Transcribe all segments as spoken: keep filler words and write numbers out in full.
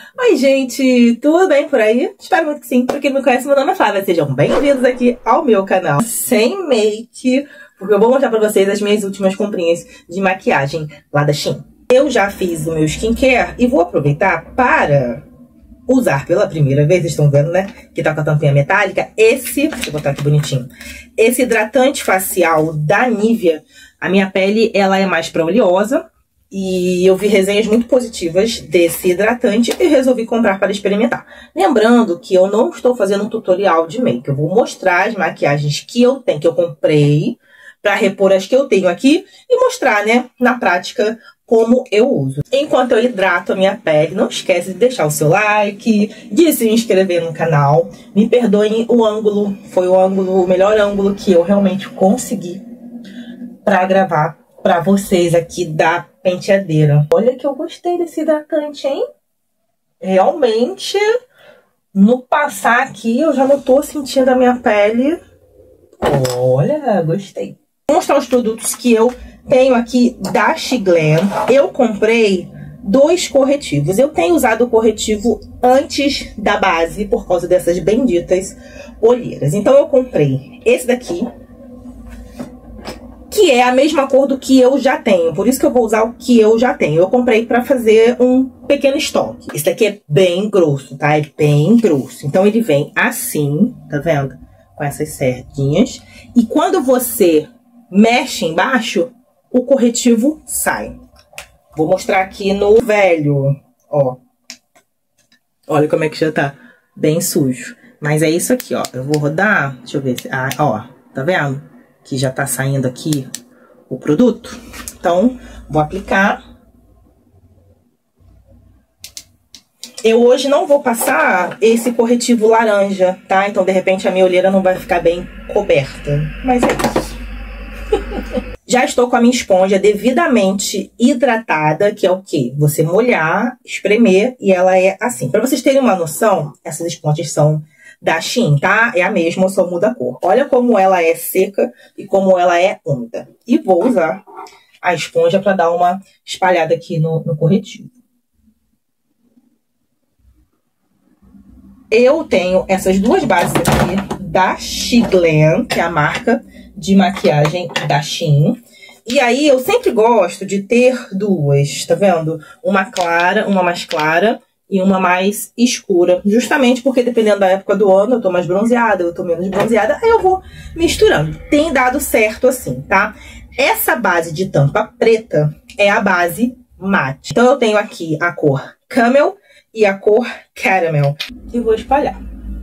Oi, gente, tudo bem por aí? Espero muito que sim. Pra quem não me conhece, meu nome é Flávia. Sejam bem-vindos aqui ao meu canal sem make, porque eu vou mostrar pra vocês as minhas últimas comprinhas de maquiagem lá da Shein. Eu já fiz o meu skincare e vou aproveitar para usar pela primeira vez, vocês estão vendo, né? Que tá com a tampinha metálica. Esse, deixa eu botar aqui bonitinho. Esse hidratante facial da Nivea. A minha pele, ela é mais pra oleosa. E eu vi resenhas muito positivas desse hidratante e resolvi comprar para experimentar. Lembrando que eu não estou fazendo um tutorial de make. Eu vou mostrar as maquiagens que eu tenho, que eu comprei, para repor as que eu tenho aqui e mostrar, né, na prática, como eu uso. Enquanto eu hidrato a minha pele, não esquece de deixar o seu like, de se inscrever no canal. Me perdoem o ângulo, foi o ângulo, o melhor ângulo que eu realmente consegui para gravar para vocês aqui da penteadeira. Olha que eu gostei desse hidratante, hein? Realmente, no passar aqui, eu já não tô sentindo a minha pele. Olha, gostei. Vou mostrar os produtos que eu tenho aqui da Shiglam. Eu comprei dois corretivos. Eu tenho usado o corretivo antes da base, por causa dessas benditas olheiras. Então, eu comprei esse daqui, que é a mesma cor do que eu já tenho. Por isso que eu vou usar o que eu já tenho. Eu comprei pra fazer um pequeno estoque. Esse daqui é bem grosso, tá? É bem grosso. Então, ele vem assim, tá vendo? Com essas cerquinhas. E quando você mexe embaixo, o corretivo sai. Vou mostrar aqui no velho, ó. Olha como é que já tá bem sujo. Mas é isso aqui, ó. Eu vou rodar, deixa eu ver. Ah, ó, tá vendo? Que já tá saindo aqui o produto. Então, vou aplicar. Eu hoje não vou passar esse corretivo laranja, tá? Então, de repente, a minha olheira não vai ficar bem coberta. Mas é isso. Já estou com a minha esponja devidamente hidratada, que é o quê? Você molhar, espremer, e ela é assim. Pra vocês terem uma noção, essas esponjas são da Shein, tá? É a mesma, só muda a cor. Olha como ela é seca e como ela é úmida. E vou usar a esponja para dar uma espalhada aqui no, no corretivo. Eu tenho essas duas bases aqui da Shiglam, que é a marca de maquiagem da Shein. E aí, eu sempre gosto de ter duas, tá vendo? Uma clara, uma mais clara e uma mais escura, justamente porque dependendo da época do ano, eu tô mais bronzeada, eu tô menos bronzeada, aí eu vou misturando. Tem dado certo assim, tá? Essa base de tampa preta é a base mate. Então eu tenho aqui a cor Camel e a cor Caramel. E vou espalhar.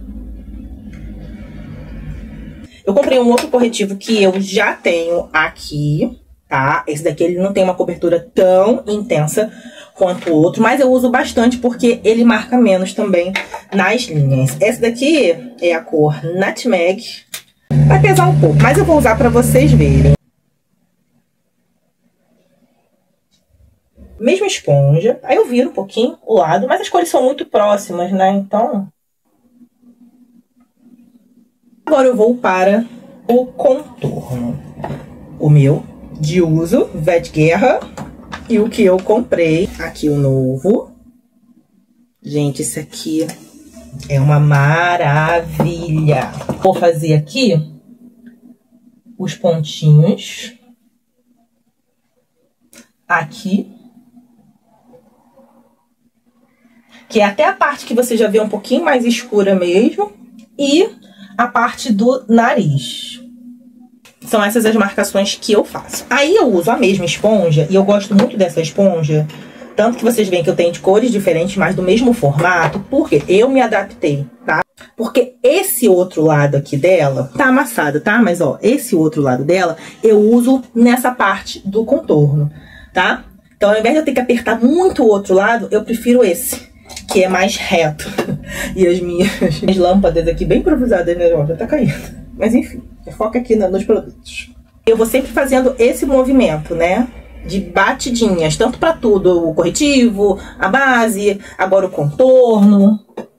Eu comprei um outro corretivo que eu já tenho aqui, tá? Esse daqui ele não tem uma cobertura tão intensa quanto o outro, mas eu uso bastante porque ele marca menos também nas linhas. Essa daqui é a cor Nutmeg. Vai pesar um pouco, mas eu vou usar pra vocês verem. Mesma esponja. Aí eu viro um pouquinho o lado, mas as cores são muito próximas, né? Então... Agora eu vou para o contorno. O meu de uso, Vet Guerra. E o que eu comprei, aqui o novo. Gente, esse aqui é uma maravilha. Vou fazer aqui os pontinhos. Aqui. Que é até a parte que você já vê um pouquinho mais escura mesmo. E a parte do nariz. São essas as marcações que eu faço. Aí eu uso a mesma esponja, e eu gosto muito dessa esponja, tanto que vocês veem que eu tenho de cores diferentes, mas do mesmo formato, porque eu me adaptei, tá? Porque esse outro lado aqui dela tá amassado, tá? Mas, ó, esse outro lado dela eu uso nessa parte do contorno, tá? Então, ao invés de eu ter que apertar muito o outro lado, eu prefiro esse, que é mais reto. E as minhas, minhas lâmpadas aqui bem improvisadas, né? Ó, já tá caindo. Mas enfim, foca aqui nos produtos. Eu vou sempre fazendo esse movimento, né? De batidinhas, tanto pra tudo. O corretivo, a base, agora o contorno.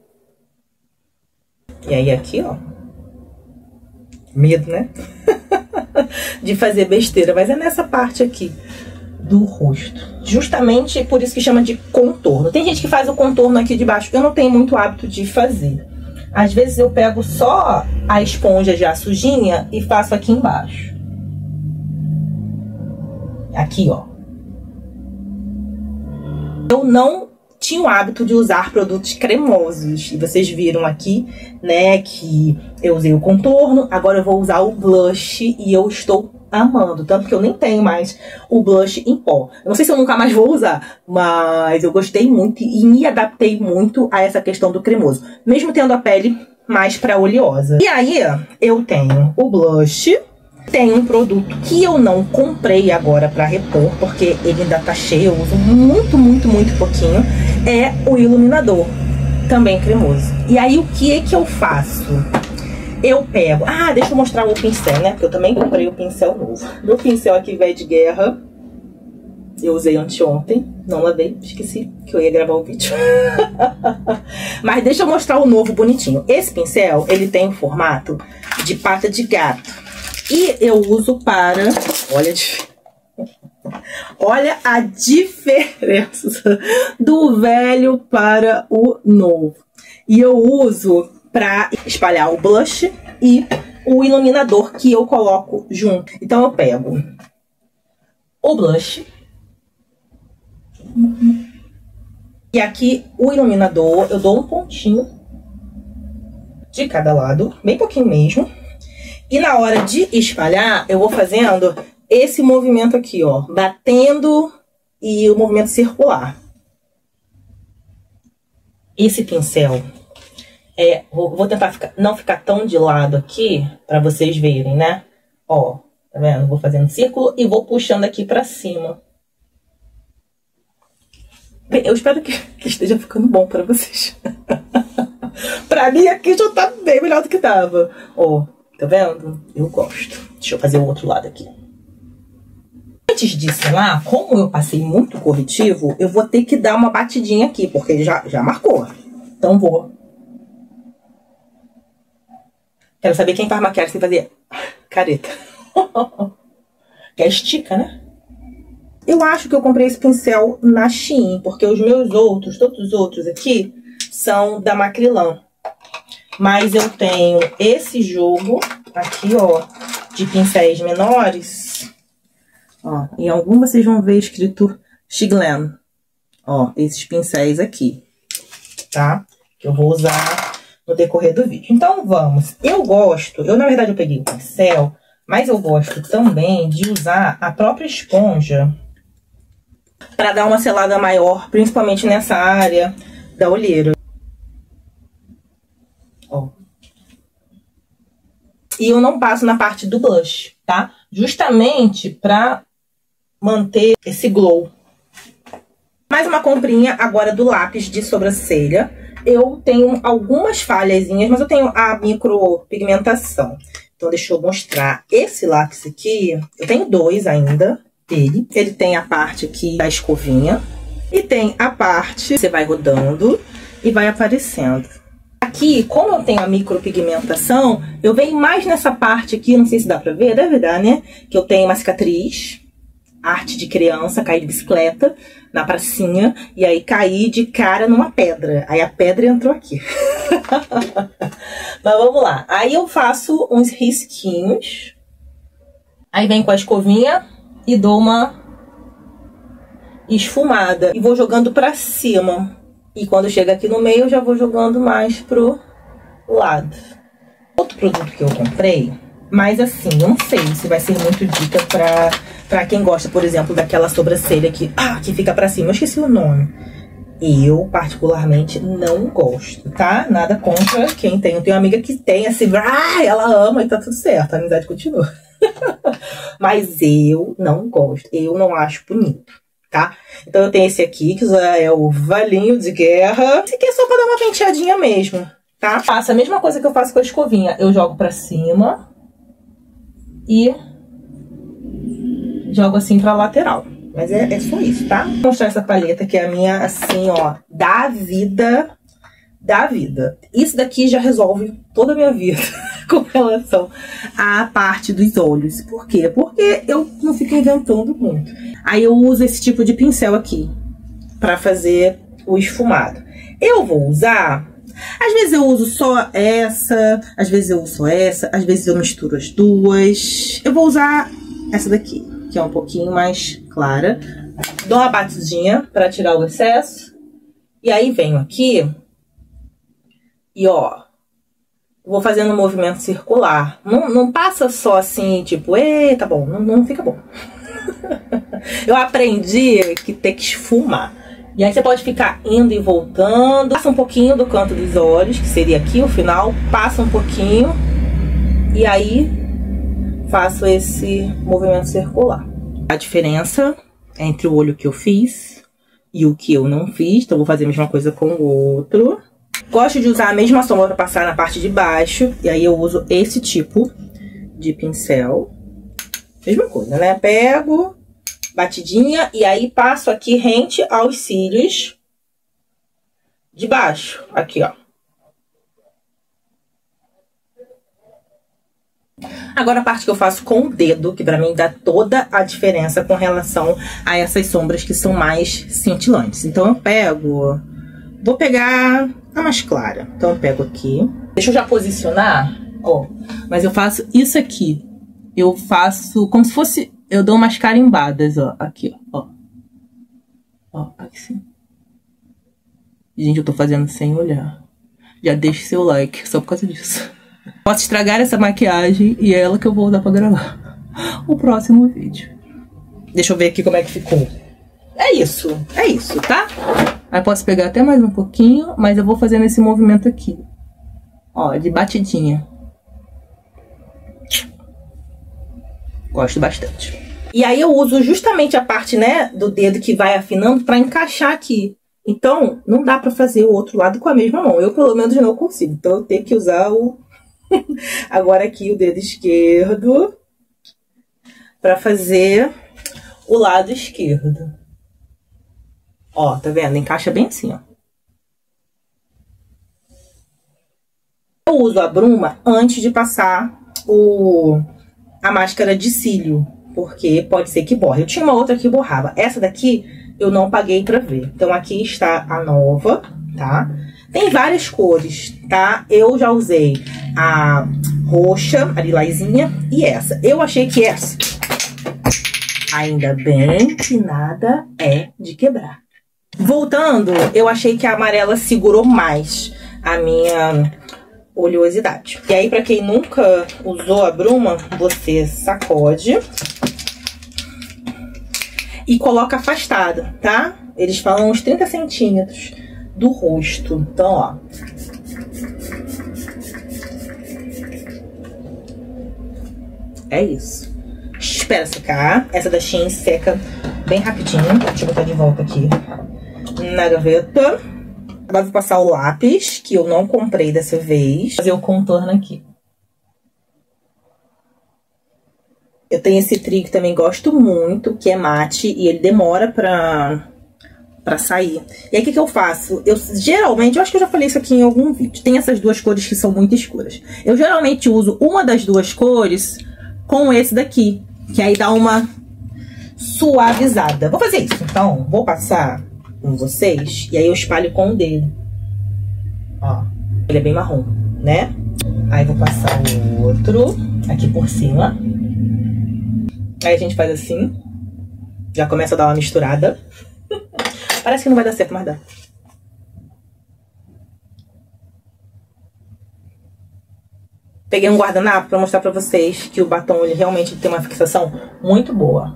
E aí aqui, ó. Medo, né? De fazer besteira. Mas é nessa parte aqui do rosto. Justamente por isso que chama de contorno. Tem gente que faz o contorno aqui de baixo. Eu não tenho muito hábito de fazer. Às vezes eu pego só a esponja já sujinha e faço aqui embaixo. Aqui, ó. Eu não tinha o hábito de usar produtos cremosos. E vocês viram aqui, né, que eu usei o contorno. Agora eu vou usar o blush e eu estou amando. Tanto que eu nem tenho mais o blush em pó. Eu não sei se eu nunca mais vou usar, mas eu gostei muito e me adaptei muito a essa questão do cremoso. Mesmo tendo a pele mais pra oleosa. E aí, eu tenho o blush. Tem um produto que eu não comprei agora pra repor, porque ele ainda tá cheio, eu uso muito, muito, muito pouquinho. É o iluminador, também cremoso. E aí, o que é que eu faço? Eu pego... Ah, deixa eu mostrar o pincel, né? Porque eu também comprei o pincel novo. Meu pincel aqui velho de guerra. Eu usei anteontem. Não lavei, esqueci que eu ia gravar o vídeo. Mas deixa eu mostrar o novo bonitinho. Esse pincel, ele tem o formato de pata de gato. E eu uso para... Olha, olha a diferença do velho para o novo. E eu uso para espalhar o blush e o iluminador que eu coloco junto. Então eu pego o blush e aqui o iluminador, eu dou um pontinho de cada lado, bem pouquinho mesmo. E na hora de espalhar, eu vou fazendo esse movimento aqui, ó, batendo e o movimento circular. Esse pincel, é, vou, vou tentar ficar, não ficar tão de lado aqui, pra vocês verem, né? Ó, tá vendo? Vou fazendo círculo e vou puxando aqui pra cima. Bem, eu espero que, que esteja ficando bom pra vocês. Pra mim aqui já tá bem melhor do que tava. Ó, tá vendo? Eu gosto. Deixa eu fazer o outro lado aqui. Antes de selar, como eu passei muito corretivo, eu vou ter que dar uma batidinha aqui, porque ele já, já marcou. Então vou. Quero saber quem faz maquiagem sem fazer careta. Que é estica, né? Eu acho que eu comprei esse pincel na Shein, porque os meus outros, todos os outros aqui, são da Macrylan. Mas eu tenho esse jogo aqui, ó, de pincéis menores. Ó, em algum vocês vão ver escrito Chiglen. Ó, esses pincéis aqui, tá? Que eu vou usar no decorrer do vídeo. Então, vamos. Eu gosto, eu na verdade eu peguei o pincel, mas eu gosto também de usar a própria esponja para dar uma selada maior, principalmente nessa área da olheira. Ó. E eu não passo na parte do blush, tá? Justamente pra manter esse glow. Mais uma comprinha agora do lápis de sobrancelha. Eu tenho algumas falhazinhas, mas eu tenho a micropigmentação. Então deixa eu mostrar esse lápis aqui. Eu tenho dois ainda dele. Ele tem a parte aqui da escovinha. E tem a parte que você vai rodando e vai aparecendo. Aqui, como eu tenho a micropigmentação, eu venho mais nessa parte aqui, não sei se dá pra ver, deve dar, né? Que eu tenho uma cicatriz, arte de criança, caí de bicicleta na pracinha, e aí caí de cara numa pedra. Aí a pedra entrou aqui. Mas vamos lá. Aí eu faço uns risquinhos. Aí vem com a escovinha e dou uma esfumada. E vou jogando pra cima. E quando chega aqui no meio, eu já vou jogando mais pro lado. Outro produto que eu comprei, mas assim, não sei se vai ser muito dica pra, pra quem gosta, por exemplo, daquela sobrancelha que, ah, que fica pra cima. Eu esqueci o nome. Eu, particularmente, não gosto, tá? Nada contra quem tem. Eu tenho uma amiga que tem, assim, ah, ela ama e tá tudo certo, a amizade continua. Mas eu não gosto, eu não acho bonito. Tá? Então eu tenho esse aqui, que já é o Valinho de Guerra. Esse aqui é só pra dar uma penteadinha mesmo, tá? Faço a mesma coisa que eu faço com a escovinha. Eu jogo pra cima e jogo assim pra lateral. Mas é, é só isso, tá? Vou mostrar essa paleta que é a minha, assim, ó, da vida, da vida. Isso daqui já resolve toda a minha vida com relação à parte dos olhos. Por quê? Porque eu não fico inventando muito. Aí eu uso esse tipo de pincel aqui pra fazer o esfumado. Eu vou usar... Às vezes eu uso só essa, às vezes eu uso só essa, às vezes eu misturo as duas. Eu vou usar essa daqui, que é um pouquinho mais clara. Dou uma batidinha pra tirar o excesso. E aí venho aqui e ó, vou fazendo um movimento circular. Não, não passa só assim, tipo, eita, bom, não, não fica bom. Eu aprendi que tem que esfumar. E aí você pode ficar indo e voltando. Passa um pouquinho do canto dos olhos, que seria aqui o final. Passa um pouquinho. E aí faço esse movimento circular. A diferença entre o olho que eu fiz e o que eu não fiz. Então vou fazer a mesma coisa com o outro. Gosto de usar a mesma sombra para passar na parte de baixo. E aí eu uso esse tipo de pincel. Mesma coisa, né? Pego... batidinha, e aí passo aqui rente aos cílios de baixo, aqui, ó. Agora a parte que eu faço com o dedo, que pra mim dá toda a diferença com relação a essas sombras que são mais cintilantes. Então eu pego, vou pegar a mais clara. Então eu pego aqui, deixa eu já posicionar, ó, mas eu faço isso aqui. Eu faço como se fosse... Eu dou umas carimbadas, ó. Aqui, ó. Ó, aqui sim. Gente, eu tô fazendo sem olhar. Já deixe seu like, só por causa disso. Posso estragar essa maquiagem e é ela que eu vou usar pra gravar o próximo vídeo. Deixa eu ver aqui como é que ficou. É isso, é isso, tá? Aí posso pegar até mais um pouquinho, mas eu vou fazendo esse movimento aqui. Ó, de batidinha. Gosto bastante. E aí eu uso justamente a parte, né, do dedo que vai afinando pra encaixar aqui. Então, não dá pra fazer o outro lado com a mesma mão. Eu, pelo menos, não consigo. Então, eu tenho que usar o... Agora aqui, o dedo esquerdo pra fazer o lado esquerdo. Ó, tá vendo? Encaixa bem assim, ó. Eu uso a bruma antes de passar o... a máscara de cílio, porque pode ser que borre. Eu tinha uma outra que borrava. Essa daqui eu não paguei pra ver. Então aqui está a nova, tá? Tem várias cores, tá? Eu já usei a roxa, a lilazinha, e essa. Eu achei que essa, ainda bem que nada é de quebrar. Voltando, eu achei que a amarela segurou mais a minha... oleosidade. E aí, pra quem nunca usou a bruma, você sacode e coloca afastada, tá? Eles falam uns trinta centímetros do rosto. Então, ó. É isso. Espera secar. Essa da Shein seca bem rapidinho. Deixa eu botar de volta aqui na gaveta. Agora vou passar o lápis, que eu não comprei dessa vez. Fazer o contorno aqui. Eu tenho esse trio que também gosto muito, que é mate, e ele demora pra, pra sair. E aí, o que que eu faço? Eu geralmente, eu acho que eu já falei isso aqui em algum vídeo, tem essas duas cores que são muito escuras. Eu geralmente uso uma das duas cores com esse daqui, que aí dá uma suavizada. Vou fazer isso, então, vou passar... com vocês, e aí eu espalho com o dedo. Ó, ele é bem marrom, né? Aí vou passar o outro aqui por cima. Aí a gente faz assim. Já começa a dar uma misturada. Parece que não vai dar certo, mas dá. Peguei um guardanapo pra mostrar pra vocês que o batom, ele realmente tem uma fixação muito boa.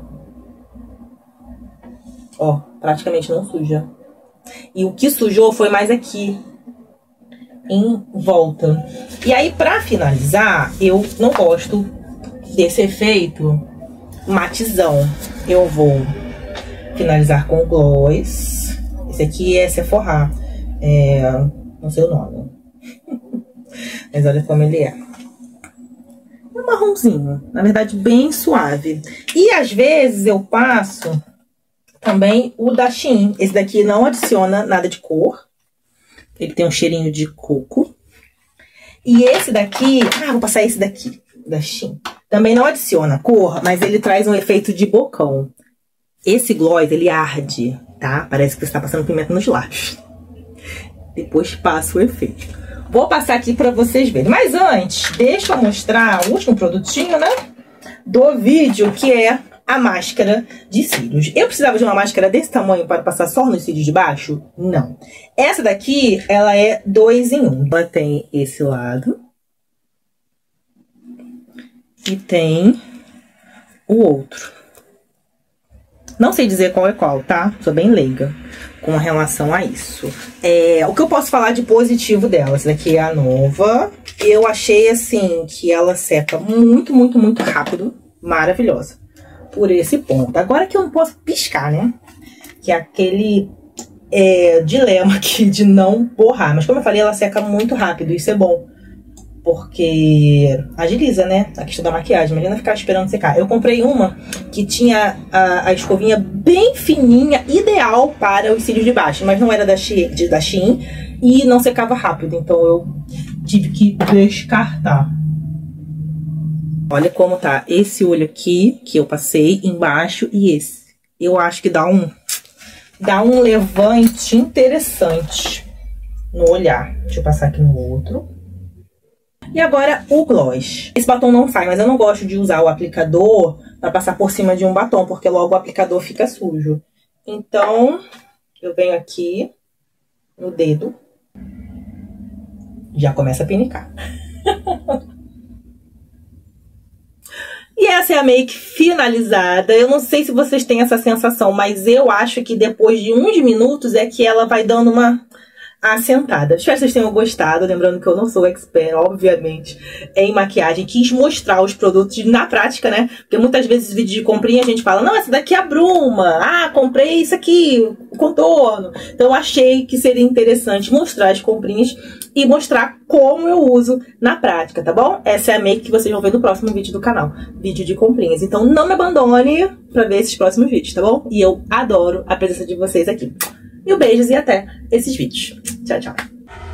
Ó, praticamente não suja. E o que sujou foi mais aqui, em volta. E aí, pra finalizar, eu não gosto desse efeito matizão. Eu vou finalizar com gloss. Esse aqui é Sephora. É, não sei o nome. Mas olha como ele é. É um marronzinho. Na verdade, bem suave. E às vezes eu passo... também o da Shein. Esse daqui não adiciona nada de cor. Ele tem um cheirinho de coco. E esse daqui... Ah, vou passar esse daqui, da Shein. Também não adiciona cor, mas ele traz um efeito de bocão. Esse gloss, ele arde, tá? Parece que você tá passando pimenta nos lábios. Depois passa o efeito. Vou passar aqui pra vocês verem. Mas antes, deixa eu mostrar o último produtinho, né? Do vídeo, que é a máscara de cílios. Eu precisava de uma máscara desse tamanho para passar só nos cílios de baixo? Não. Essa daqui, ela é dois em um. Ela tem esse lado. E tem o outro. Não sei dizer qual é qual, tá? Sou bem leiga com relação a isso. É, o que eu posso falar de positivo dela? Essa daqui é a nova. Eu achei, assim, que ela seca muito, muito, muito rápido. Maravilhosa. Por esse ponto. Agora que eu não posso piscar, né? Que é aquele é, dilema aqui de não borrar. Mas como eu falei, ela seca muito rápido. Isso é bom. Porque agiliza, né? A questão da maquiagem. Imagina ficar esperando secar. Eu comprei uma que tinha a, a escovinha bem fininha, ideal para os cílios de baixo. Mas não era da Shein, da Shein e não secava rápido. Então eu tive que descartar. Olha como tá esse olho aqui, que eu passei embaixo, e esse. Eu acho que dá um, dá um levante interessante no olhar. Deixa eu passar aqui no outro. E agora o gloss. Esse batom não sai, mas eu não gosto de usar o aplicador pra passar por cima de um batom, porque logo o aplicador fica sujo. Então, eu venho aqui no dedo. Já começa a pinicar. E essa é a make finalizada. Eu não sei se vocês têm essa sensação, mas eu acho que depois de uns minutos é que ela vai dando uma assentada. Espero que vocês tenham gostado. Lembrando que eu não sou expert, obviamente, em maquiagem. Quis mostrar os produtos na prática, né? Porque muitas vezes vídeos de comprinha a gente fala, não, essa daqui é a bruma. Ah, comprei isso aqui, o contorno. Então achei que seria interessante mostrar as comprinhas e mostrar como eu uso na prática, tá bom? Essa é a make que vocês vão ver no próximo vídeo do canal. Vídeo de comprinhas. Então não me abandone pra ver esses próximos vídeos, tá bom? E eu adoro a presença de vocês aqui. Mil beijos e até esses vídeos. Tchau, tchau.